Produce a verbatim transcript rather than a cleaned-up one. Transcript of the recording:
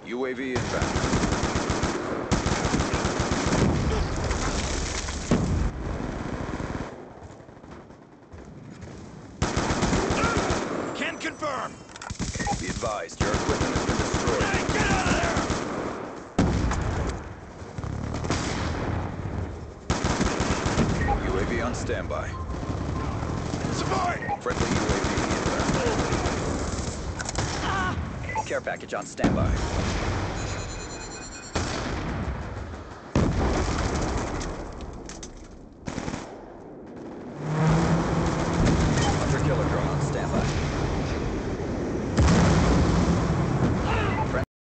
U A V inbound. Can confirm. Be advised, your equipment has been destroyed. Hey, get out of there! U A V on standby. Support! Friendly U A V inbound. Care package on standby.